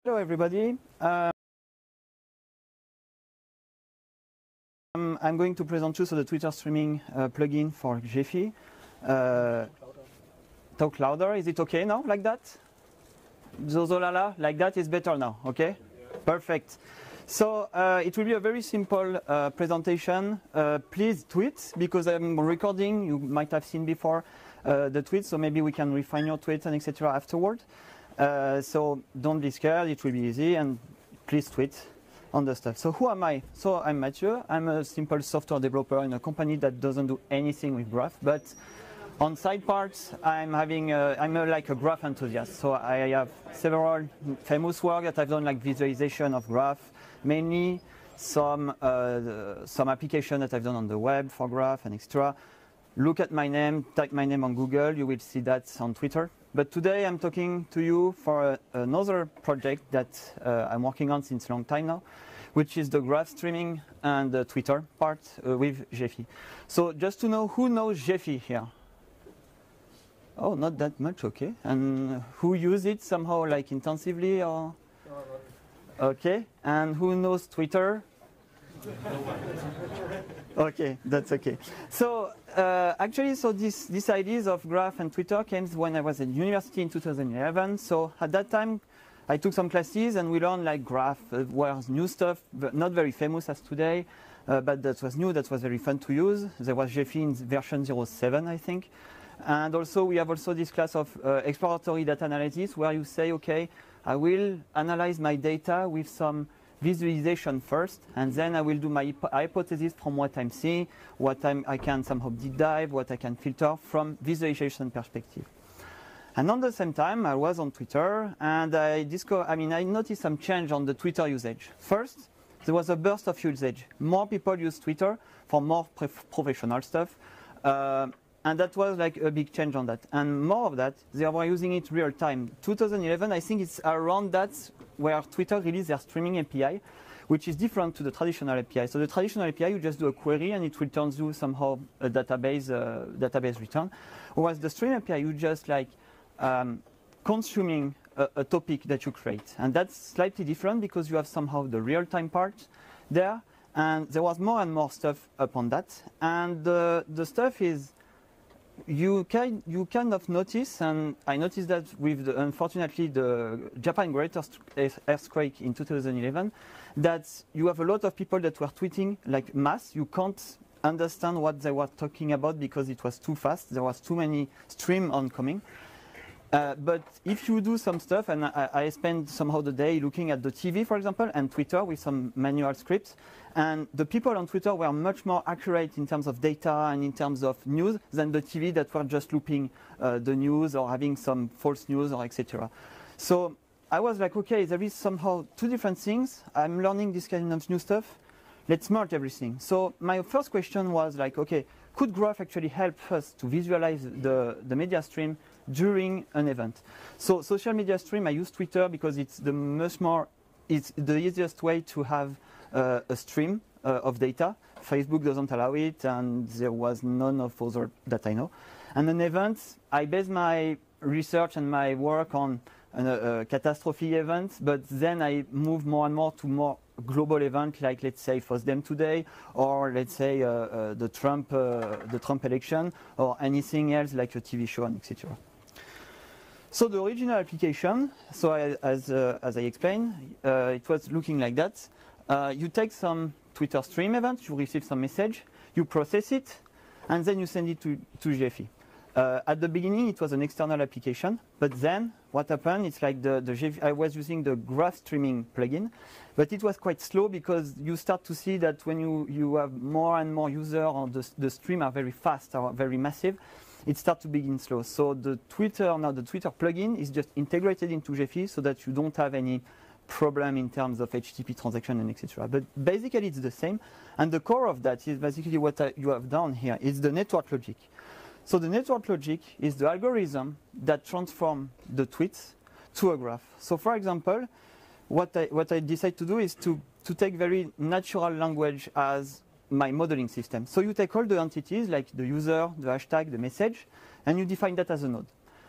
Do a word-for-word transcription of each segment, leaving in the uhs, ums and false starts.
Hello, everybody. Um, I'm going to present you so the Twitter streaming uh, plugin for Gephi. Uh, talk louder. Is it okay now, like that? Zozolala, like that is better now. Okay, yeah. Perfect. So uh, it will be a very simple uh, presentation. Uh, please tweet because I'm recording. You might have seen before uh, the tweet, so maybe we can refine your tweets and et cetera afterward. Uh, so don't be scared, it will be easy, and please tweet on the stuff. So who am I? So I'm Mathieu. I'm a simple software developer in a company that doesn't do anything with Graph, but on side parts, I'm having a, I'm a, like a Graph enthusiast. So I have several famous work that I've done, like visualization of Graph, mainly some uh, some application that I've done on the web for Graph and et cetera. Look at my name, type my name on Google, you will see that on Twitter. But today I'm talking to you for a, another project that uh, I'm working on since a long time now, which is the Graph streaming and the Twitter part uh, with Gephi. So just to know, who knows Gephi here? Oh, not that much, okay. And who use it somehow, like intensively or? Okay, and who knows Twitter? Okay, that's okay. So uh, actually, so this these ideas of Graph and Twitter came when I was at university in two thousand eleven. So at that time, I took some classes and we learned like Graph uh, was new stuff, but not very famous as today, uh, but that was new. That was very fun to use. There was Gephi in version zero point seven, I think. And also we have also this class of uh, exploratory data analysis where you say, okay, I will analyze my data with some visualization first, and then I will do my hypothesis from what I'm seeing, what I'm, I can somehow deep dive, what I can filter from visualization perspective. And on the same time, I was on Twitter, and I discovered, I mean, I noticed some change on the Twitter usage. First, there was a burst of usage. More people use Twitter for more professional stuff. Uh, And that was like a big change on that. And more of that, they were using it real time. two thousand eleven, I think it's around that where Twitter released their streaming A P I, which is different to the traditional A P I. So the traditional A P I, you just do a query and it returns you somehow a database, uh, database return. Whereas the stream A P I, you just like um, consuming a, a topic that you create. And that's slightly different because you have somehow the real-time part there. And there was more and more stuff upon that. And the, the stuff is, You kind, you kind of notice, and I noticed that with, the, unfortunately, the Japan Great Earthquake in two thousand eleven, that you have a lot of people that were tweeting like mass. You can't understand what they were talking about because it was too fast. There was too many streams oncoming. Uh, but if you do some stuff, and I, I spend somehow the day looking at the T V, for example, and Twitter with some manual scripts, and the people on Twitter were much more accurate in terms of data and in terms of news than the T V that were just looping uh, the news or having some false news or et cetera. So I was like, okay, there is somehow two different things. I'm learning this kind of new stuff. Let's merge everything. So my first question was like, okay, could Graph actually help us to visualize the, the media stream during an event? So social media stream, I use Twitter because it's the much more, it's the easiest way to have uh, a stream uh, of data. Facebook doesn't allow it, and there was none of other that I know. And an event, I base my research and my work on a, a catastrophe event, but then I move more and more to more global event, like let's say FOSDEM today, or let's say uh, uh, the Trump uh, the Trump election, or anything else like a T V show and et cetera. So the original application, so I, as uh, as I explained, uh, it was looking like that. Uh, you take some Twitter stream event, you receive some message, you process it, and then you send it to to Gephi. Uh, at the beginning, it was an external application, but then what happened? It's like the, the Gephi, I was using the Graph streaming plugin, but it was quite slow because you start to see that when you, you have more and more users or the, the stream are very fast or very massive, it starts to begin slow. So the Twitter, now the Twitter plugin is just integrated into Gephi so that you don't have any problem in terms of H T T P transaction and et cetera. But basically it's the same. And the core of that is basically what I, you have done here. It's the network logic. So the network logic is the algorithm that transforms the tweets to a graph. So for example, what I, what I decide to do is to, to take very natural language as my modeling system. So you take all the entities like the user, the hashtag, the message, and you define that as a node.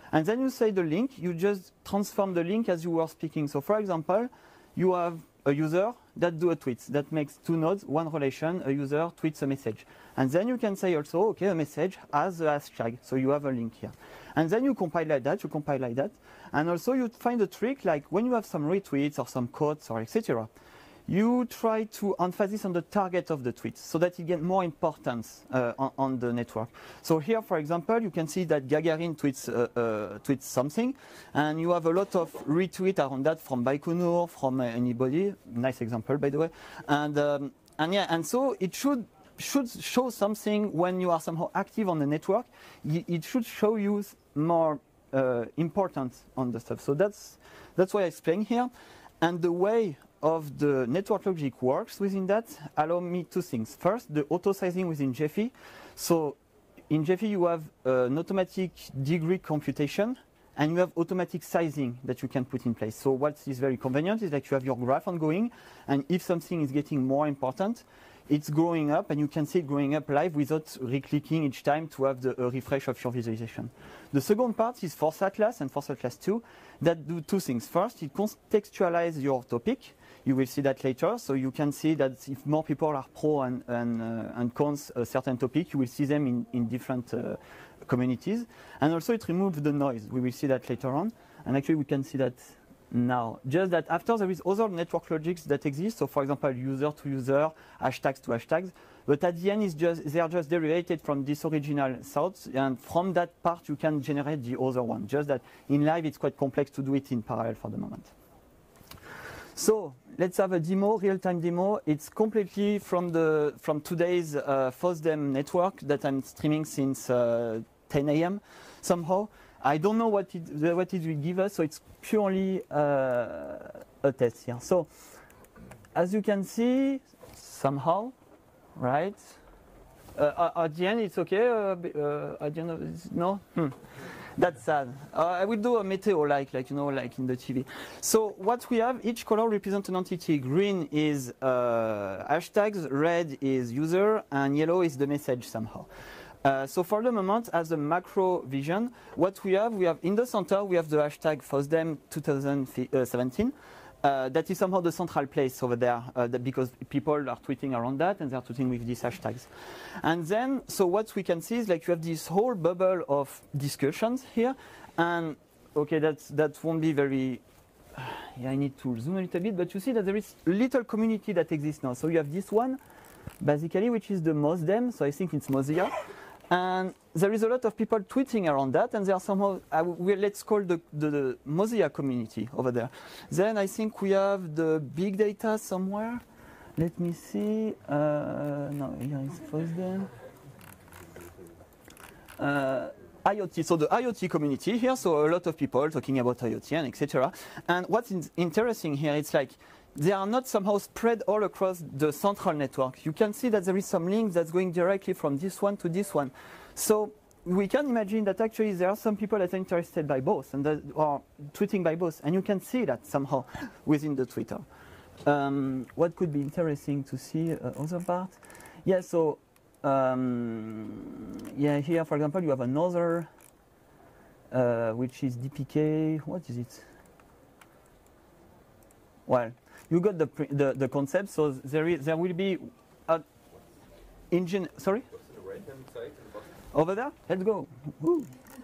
And then you say the link, you just transform the link as you were speaking. So for example, you have a user that do a tweet that makes two nodes, one relation, a user tweets a message. And then you can say also, okay, a message has a hashtag, so you have a link here. And then you compile like that, you compile like that. And also you find a trick, like when you have some retweets or some quotes or et cetera, you try to emphasize on the target of the tweet so that it gets more importance uh, on, on the network. So here, for example, you can see that Gagarin tweets, uh, uh, tweets something, and you have a lot of retweets around that from Baikonur, from uh, anybody. Nice example, by the way. And um, and yeah, and so it should should show something when you are somehow active on the network. It should show you more uh, importance on the stuff. So that's that's why I explain here, and the way of the network logic works within that allow me two things. First, the auto sizing within Gephi. So in Gephi you have uh, an automatic degree computation and you have automatic sizing that you can put in place. So what is very convenient is that you have your graph ongoing, and if something is getting more important, it's growing up and you can see it growing up live without re-clicking each time to have the uh, refresh of your visualization. The second part is Force Atlas and Force Atlas two that do two things. First, it contextualizes your topic. You will see that later, so you can see that if more people are pro and, and, uh, and cons a certain topic, you will see them in, in different uh, communities. And also it removes the noise. We will see that later on. And actually we can see that now. Just that after there is other network logics that exist, so for example user to user, hashtags to hashtags, but at the end it's just, they are just derived from this original thoughts, and from that part you can generate the other one. Just that in live it's quite complex to do it in parallel for the moment. So let's have a demo, real-time demo. It's completely from the from today's uh, FOSDEM network that I'm streaming since uh, ten A M somehow. I don't know what it what it will give us, so it's purely uh, a test here. So as you can see, somehow, right? Uh, at the end, it's okay. Uh, uh, at the end of this, no. Hmm. That's sad. Uh, I will do a meteo like, like, you know, like in the T V. So what we have, each color represents an entity. Green is uh, hashtags, red is user, and yellow is the message somehow. Uh, so for the moment, as a macro vision, what we have, we have in the center, we have the hashtag FOSDEM twenty seventeen. Uh, that is somehow the central place over there uh, that because people are tweeting around that and they're tweeting with these hashtags. And then, so what we can see is like you have this whole bubble of discussions here. And okay, that's, that won't be very, uh, yeah, I need to zoom a little bit, but you see that there is a little community that exists now. So you have this one, basically, which is the MOSDEM. So I think it's Mozilla. And there is a lot of people tweeting around that, and there are somehow, uh, we, let's call the, the, the Mozilla community over there. Then I think we have the big data somewhere. Let me see. Uh, no, here is FOSDEM. Uh, IoT, so the IoT community here, so a lot of people talking about IoT and et cetera. And what's in interesting here, it's like, they are not somehow spread all across the central network. You can see that there is some link that's going directly from this one to this one. So we can imagine that actually there are some people that are interested by both and that are tweeting by both. And you can see that somehow within the Twitter. Um, what could be interesting to see, uh, other part? Yeah, so um, yeah, here, for example, you have another, uh, which is D P K. What is it? Well, you got the, the the concept. So there is there will be a engine. Sorry. What's the right hand side in the bottom? Over there. Let's go. Woo.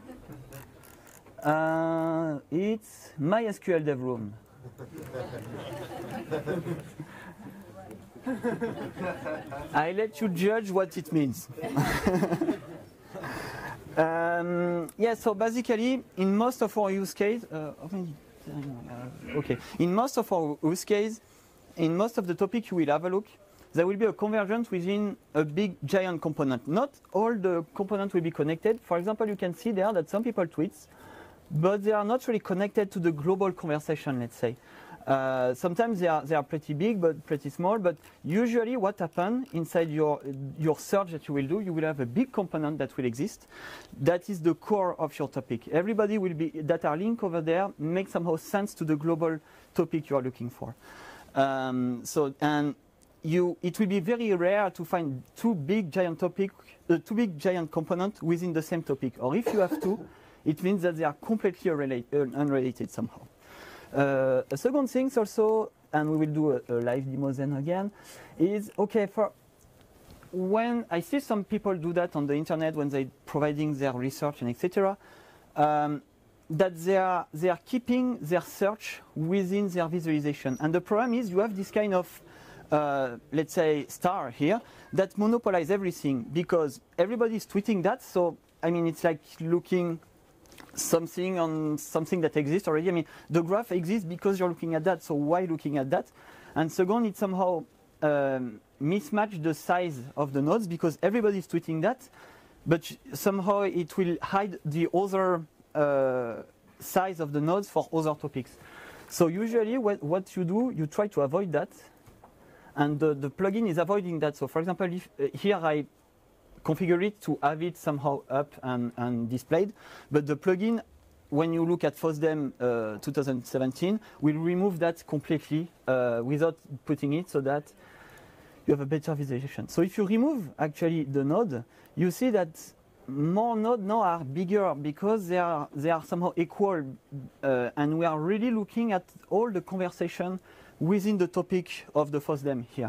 Uh, it's MySQL Dev Room. I let you judge what it means. um, yeah. So basically, in most of our use case. Uh, Okay. In most of our use case, in most of the topic you will have a look, there will be a convergence within a big giant component. Not all the components will be connected. For example, you can see there that some people tweet, but they are not really connected to the global conversation, let's say. Uh, sometimes they are, they are pretty big, but pretty small. But usually what happens inside your, your search that you will do, you will have a big component that will exist. That is the core of your topic. Everybody will be, that are linked over there, make somehow sense to the global topic you are looking for. Um, so, and you, it will be very rare to find two big giant topic, uh, two big giant components within the same topic. Or if you have two, it means that they are completely unrelated, uh, unrelated somehow. Uh, a second thing also, and we will do a, a live demo then again, is, okay, for when I see some people do that on the internet when they're providing their research and et cetera, um, that they are, they are keeping their search within their visualization. And the problem is you have this kind of, uh, let's say, star here that monopolize everything because everybody is tweeting that. So, I mean, it's like looking something on something that exists already. I mean, the graph exists because you're looking at that. So why looking at that? And second, it somehow um, mismatch the size of the nodes because everybody is tweeting that, but somehow it will hide the other uh, size of the nodes for other topics. So usually what, what you do, you try to avoid that, and the, the plugin is avoiding that. So for example, if, uh, here I configure it to have it somehow up and, and displayed, but the plugin, when you look at FOSDEM uh, twenty seventeen, will remove that completely uh, without putting it so that you have a better visualization. So if you remove actually the node, you see that more nodes now are bigger because they are, they are somehow equal, uh, and we are really looking at all the conversation within the topic of the FOSDEM here.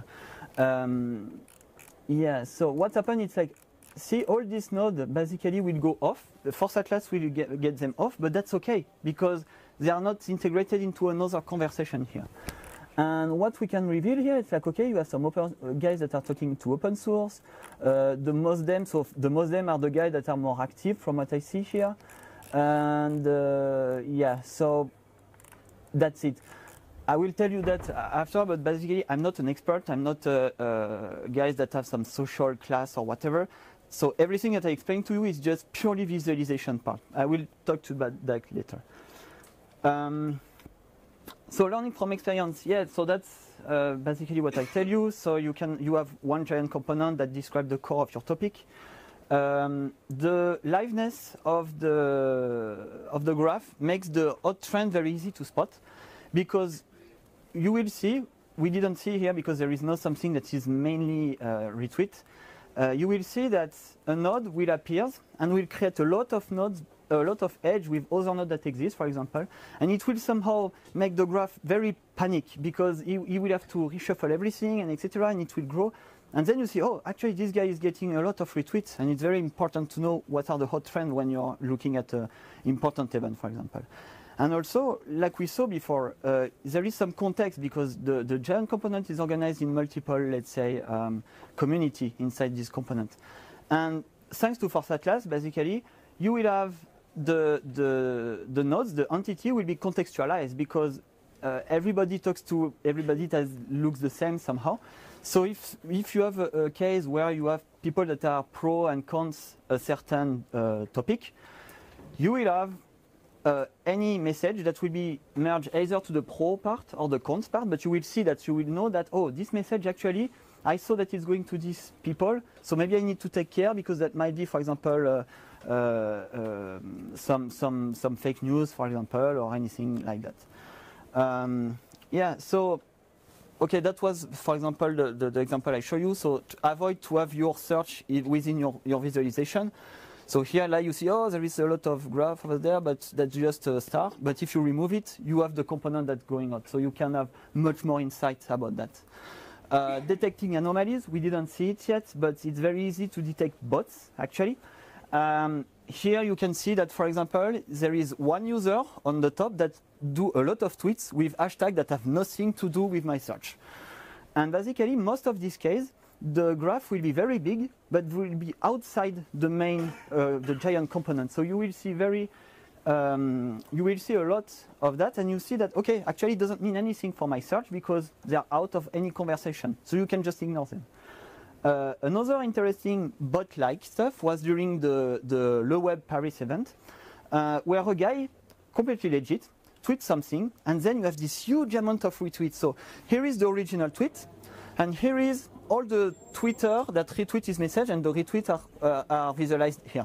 Um, yeah, so what's happened, it's like, see, all these nodes basically will go off. The Force Atlas will get, get them off, but that's okay because they are not integrated into another conversation here. And what we can reveal here, it's like, okay, you have some open, uh, guys that are talking to open source. Uh, the MOSDEM, so the MOSDEM are the guys that are more active from what I see here. And uh, yeah, so that's it. I will tell you that after, but basically I'm not an expert. I'm not uh, uh, guys that have some social class or whatever. So everything that I explained to you is just purely visualization part. I will talk to that later. Um, So learning from experience, yeah. So that's uh, basically what I tell you. So you can you have one giant component that describes the core of your topic. Um, the liveness of the of the graph makes the hot trend very easy to spot, because you will see, we didn't see here because there is not something that is mainly uh, retweet. Uh, you will see that a node will appear and will create a lot of nodes, a lot of edge with other nodes that exist, for example, and it will somehow make the graph very panic because he, he will have to reshuffle everything and et cetera, and it will grow. And then you see, oh, actually this guy is getting a lot of retweets, and it's very important to know what are the hot trends when you're looking at an important event, for example. And also, like we saw before, uh, there is some context because the, the giant component is organized in multiple, let's say, um, community inside this component. And thanks to Force Atlas, basically, you will have the, the, the nodes, the entity will be contextualized because uh, everybody talks to everybody that looks the same somehow. So if, if you have a, a case where you have people that are pro and cons a certain uh, topic, you will have Uh, any message that will be merged either to the pro part or the cons part, but you will see that you will know that, oh, this message actually, I saw that it's going to these people, so maybe I need to take care because that might be, for example, uh, uh, uh, some, some, some fake news, for example, or anything like that. Um, yeah, so, okay, that was, for example, the, the, the example I show you. So to avoid to have your search within your, your visualization. So here, like you see, oh, there is a lot of graph over there, but that's just a star. But if you remove it, you have the component that's going out. So you can have much more insight about that. Uh, detecting anomalies, we didn't see it yet, but it's very easy to detect bots, actually. Um, here you can see that, for example, there is one user on the top that do a lot of tweets with hashtags that have nothing to do with my search. And basically, most of these cases, the graph will be very big, but will be outside the main, uh, the giant component. So you will see very, um, you will see a lot of that, and you see that, okay, actually it doesn't mean anything for my search because they are out of any conversation. So you can just ignore them. Uh, another interesting bot-like stuff was during the, the Le Web Paris event, uh, where a guy, completely legit, tweets something, and then you have this huge amount of retweets. So here is the original tweet, and here is all the Twitter that retweet his message, and the retweets are, uh, are visualized here.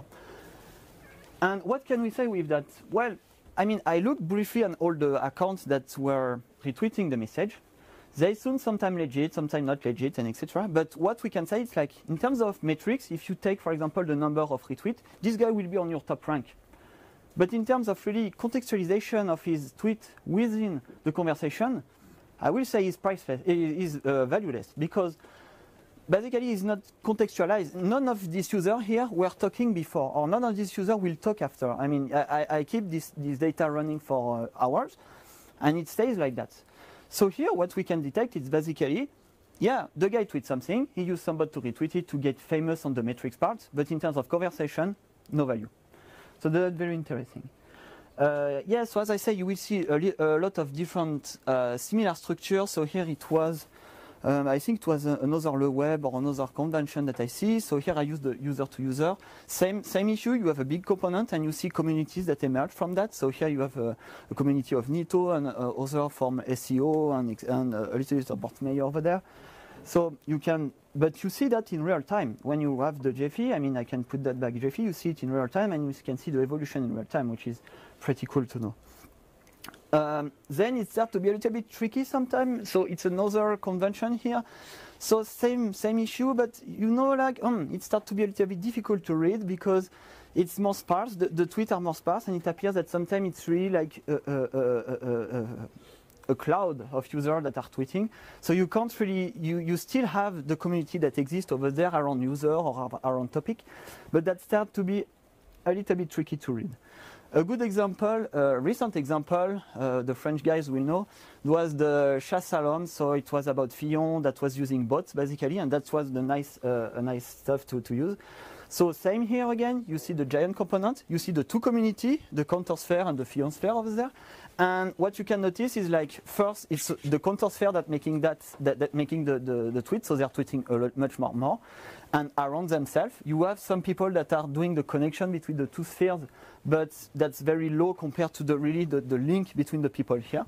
And what can we say with that? Well, I mean, I looked briefly on all the accounts that were retweeting the message. They sound sometimes legit, sometimes not legit, and et cetera. But what we can say is like, in terms of metrics, if you take, for example, the number of retweets, this guy will be on your top rank. But in terms of really contextualization of his tweet within the conversation, I will say he's priceless, is uh, valueless, because basically he's not contextualized. None of these users here were talking before, or none of these users will talk after. I mean, I, I keep this, this data running for uh, hours, and it stays like that. So here, what we can detect is basically, yeah, the guy tweets something, he used somebody to retweet it to get famous on the metrics part, but in terms of conversation, no value. So that's very interesting. Uh, yeah, so as I say, you will see a, a lot of different uh, similar structures. So here it was, um, I think it was a, another Le Web or another convention that I see. So here I use the user to user. Same, same issue, you have a big component and you see communities that emerge from that. So here you have a, a community of Nito and uh, other from S E O and, and uh, a little bit of Portmeyer over there. So you can, but you see that in real time. When you have the Gephi, I mean, I can put that back Gephi, you see it in real time and you can see the evolution in real time, which is pretty cool to know. Um, then it starts to be a little bit tricky sometimes. So it's another convention here. So same same issue, but you know, like um, it starts to be a little bit difficult to read because it's more sparse. The, the tweets are more sparse, and it appears that sometimes it's really like a, a, a, a, a, a cloud of users that are tweeting. So you can't really, you, you still have the community that exists over there around user or around topic, but that starts to be a little bit tricky to read. A good example, a recent example, uh, the French guys will know, was the Chasse à l'homme. So it was about Fillon that was using bots basically, and that was the nice, uh, a nice stuff to, to use. So same here again, you see the giant component, you see the two community, the Countersphere and the Fillon sphere over there. And what you can notice is like first it's the Countersphere that making that, that, that making the, the, the tweet, so they're tweeting a lot, much more more. And around themselves, you have some people that are doing the connection between the two spheres, but that's very low compared to the really the, the link between the people here.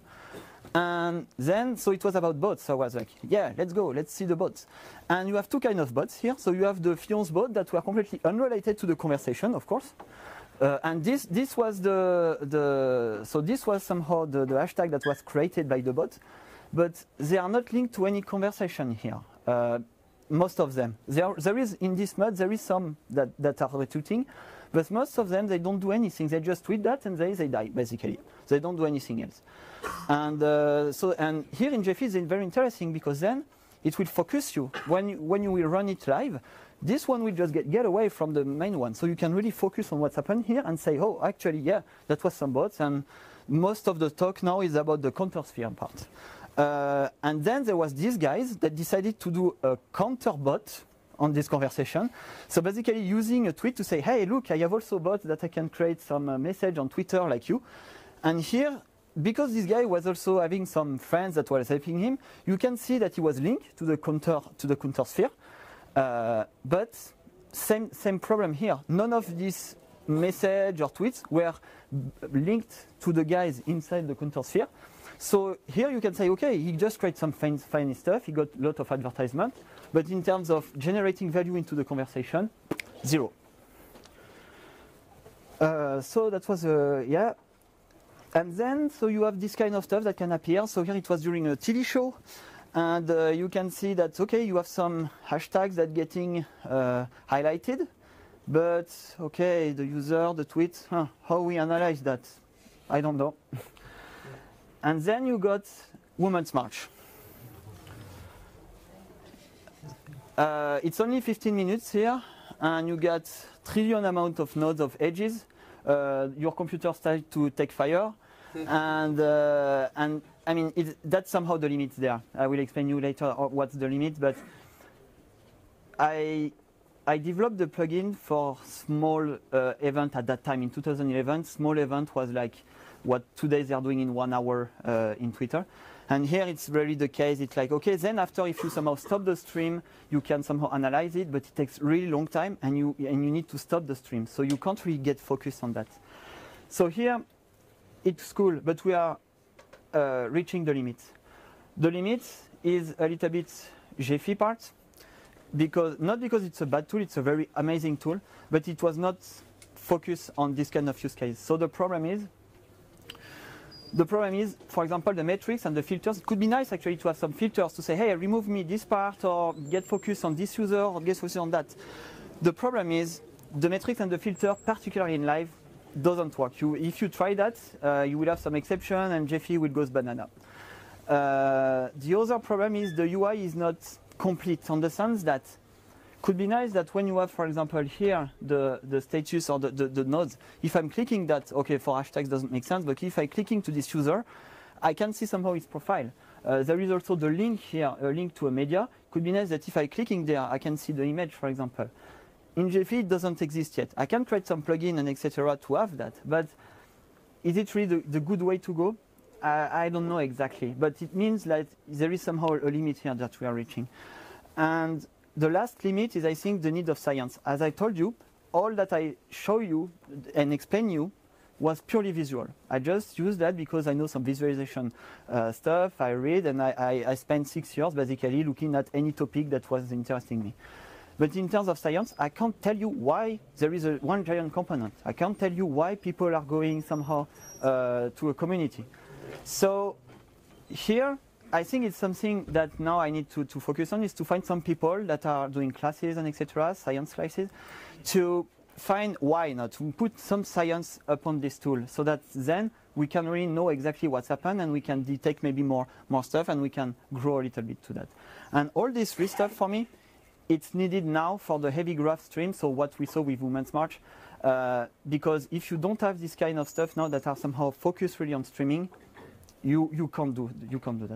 And then, so it was about bots. So I was like, yeah, let's go, let's see the bots. And you have two kind of bots here. So you have the Fillon's bot that were completely unrelated to the conversation, of course. Uh, and this this was the the so this was somehow the, the hashtag that was created by the bot, but they are not linked to any conversation here. Uh, most of them. There there is in this mod there is some that, that are retweeting, but most of them they don't do anything. They just tweet that and they they die basically. They don't do anything else. And uh, so and here in Gephi it's very interesting because then it will focus you when you, when you will run it live. This one will just get, get away from the main one. So you can really focus on what's happened here and say, oh, actually, yeah, that was some bots. And most of the talk now is about the Countersphere part. Uh, and then there was these guys that decided to do a counter bot on this conversation. So basically using a tweet to say, hey, look, I have also bots that I can create some uh, message on Twitter like you. And here, because this guy was also having some friends that were helping him, you can see that he was linked to the counter to the Countersphere. Uh, but same same problem here. None of these message or tweets were linked to the guys inside the Countersphere. So here you can say, okay, he just created some fine, fine stuff. He got a lot of advertisement, but in terms of generating value into the conversation, zero. Uh, so that was uh, yeah. And then so you have this kind of stuff that can appear. So here it was during a T V show. And uh, you can see that, okay, you have some hashtags that getting uh, highlighted, but okay, the user, the tweet, huh, how we analyze that, I don't know. And then you got Women's March. Uh, it's only fifteen minutes here, and you got trillion amount of nodes of edges. Uh, your computer started to take fire, and uh, and. I mean, it, that's somehow the limit there. I will explain you later what's the limit, but I I developed the plugin for small uh, event at that time in two thousand eleven. Small event was like what today they are doing in one hour uh, in Twitter. And here it's really the case. It's like, okay, then after if you somehow stop the stream, you can somehow analyze it, but it takes really long time and you, and you need to stop the stream. So you can't really get focused on that. So here it's cool, but we are Uh, reaching the limit. The limit is a little bit Gephi part, because not because it's a bad tool, it's a very amazing tool, but it was not focused on this kind of use case. So the problem is, the problem is, for example, the metrics and the filters. It could be nice actually to have some filters to say, hey, remove me this part, or get focused on this user, or get focused on that. The problem is, the metrics and the filter, particularly in live, doesn't work. You, if you try that, uh, you will have some exception and Gephi will go banana. Uh, the other problem is the U I is not complete, on the sense that could be nice that when you have, for example, here the, the status or the, the, the nodes, if I'm clicking that, okay, for hashtags doesn't make sense, but if I clicking to this user, I can see somehow his profile. Uh, there is also the link here, a link to a media. Could be nice that if I clicking there, I can see the image, for example. In Gephi, it doesn't exist yet. I can create some plugin and et cetera to have that, but is it really the, the good way to go? I, I don't know exactly, but it means that there is somehow a limit here that we are reaching. And the last limit is, I think, the need of science. As I told you, all that I show you and explain you was purely visual. I just use that because I know some visualization uh, stuff, I read, and I, I, I spent six years basically looking at any topic that was interesting me. But in terms of science, I can't tell you why there is a one giant component. I can't tell you why people are going somehow uh, to a community. So here, I think it's something that now I need to, to focus on, is to find some people that are doing classes and et cetera, science classes, to find why not, to put some science upon this tool, so that then we can really know exactly what's happened and we can detect maybe more, more stuff and we can grow a little bit to that. And all this free stuff for me, it's needed now for the heavy graph stream, so what we saw with Women's March, uh, because if you don't have this kind of stuff now that are somehow focused really on streaming, you, you can't do, you can't do that.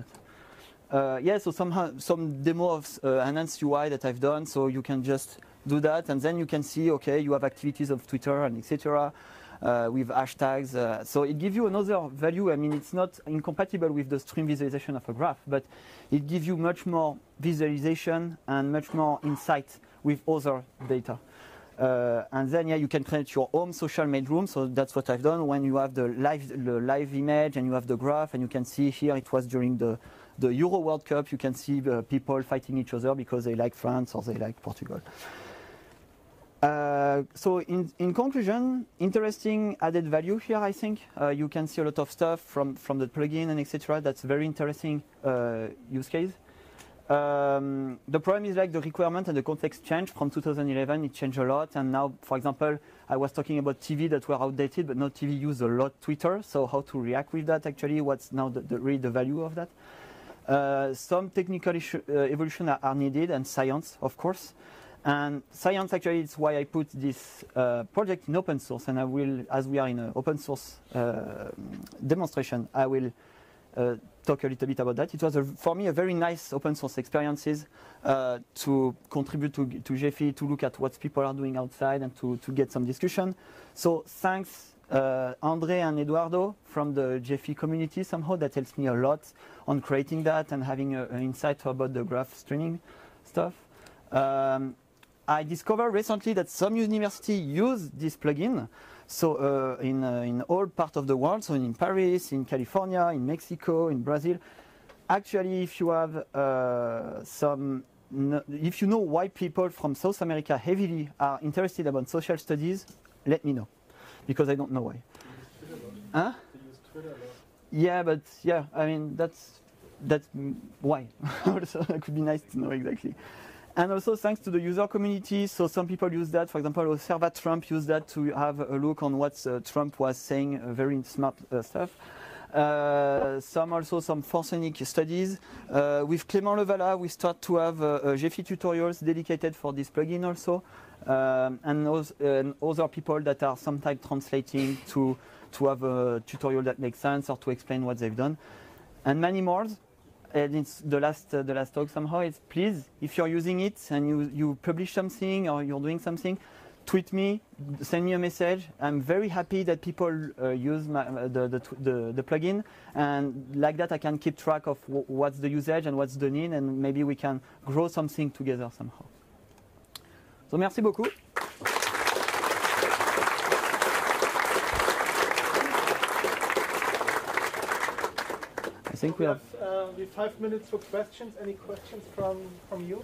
Uh, yeah, so somehow some demo of uh, enhanced U I that I've done, so you can just do that, and then you can see, okay, you have activities of Twitter and et cetera uh, with hashtags. Uh, so it gives you another value. I mean, it's not incompatible with the stream visualization of a graph, but it gives you much more visualization and much more insight with other data. Uh, and then, yeah, you can create your own social mailroom. So that's what I've done. When you have the live, the live image and you have the graph, and you can see here it was during the the Euro World Cup. You can see uh, people fighting each other because they like France or they like Portugal. Uh, so in, in conclusion, interesting added value here, I think. Uh, you can see a lot of stuff from, from the plugin and et cetera. That's very interesting uh, use case. Um, the problem is like the requirement and the context changed from two thousand eleven. It changed a lot, and now, for example, I was talking about T V that were outdated, but now T V use a lot Twitter. So how to react with that? Actually, what's now the, the really the value of that? Uh, some technical issue, uh, evolution are, are needed, and science, of course. And science, actually, is why I put this uh, project in open source. And I will, as we are in an open source uh, demonstration, I will uh, talk a little bit about that. It was, a, for me, a very nice open source experiences uh, to contribute to, to Gephi, to look at what people are doing outside and to, to get some discussion. So thanks, uh, Andre and Eduardo from the Gephi community. Somehow that helps me a lot on creating that and having an insight about the graph streaming stuff. Um, I discovered recently that some universities use this plugin. So uh, in, uh, in all parts of the world, so in Paris, in California, in Mexico, in Brazil. Actually, if you have uh, some, if you know why people from South America heavily are interested about social studies, let me know, because I don't know why. Huh? Yeah, but yeah, I mean, that's, that's why. Also, it could be nice to know exactly. And also thanks to the user community, so some people use that. For example, Observa Trump used that to have a look on what uh, Trump was saying, uh, very smart uh, stuff. Uh, some also some Forsenic studies. Uh, with Clément Levala, we start to have uh, uh, Gephi tutorials dedicated for this plugin also. Um, and, those, uh, and other people that are sometimes translating to, to have a tutorial that makes sense or to explain what they've done. And many more. And it's the last, uh, the last talk somehow, it's please, if you're using it and you, you publish something or you're doing something, tweet me, send me a message. I'm very happy that people uh, use my, uh, the, the, the, the plugin, and like that I can keep track of w what's the usage and what's the need, and maybe we can grow something together somehow. So merci beaucoup. I think we have, uh, we have five minutes for questions. Any questions from, from you?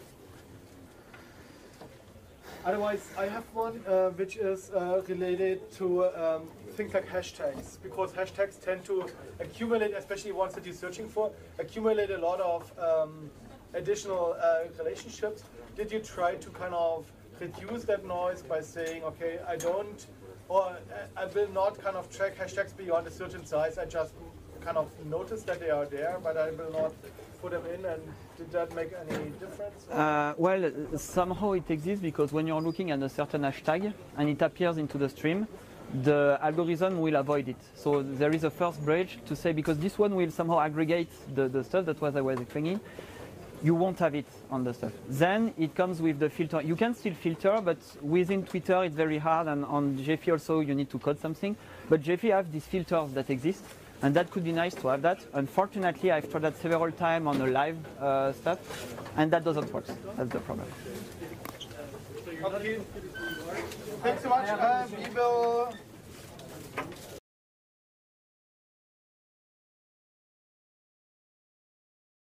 Otherwise, I have one uh, which is uh, related to um, things like hashtags, because hashtags tend to accumulate, especially ones that you're searching for, accumulate a lot of um, additional uh, relationships. Did you try to kind of reduce that noise by saying, okay, I don't or uh, I will not kind of track hashtags beyond a certain size. I just kind of notice that they are there, but I will not put them in. And did that make any difference? Uh, well, somehow it exists because when you're looking at a certain hashtag and it appears into the stream, the algorithm will avoid it. So there is a first bridge to say, because this one will somehow aggregate the, the stuff, that's what I was explaining. You won't have it on the stuff. Then it comes with the filter. You can still filter, but within Twitter it's very hard, and on Gephi also you need to code something. But Gephi have these filters that exist, and that could be nice to have that. Unfortunately, I've tried that several times on the live uh, stuff, and that doesn't work. That's the problem. Okay. Thanks so much. Uh, we will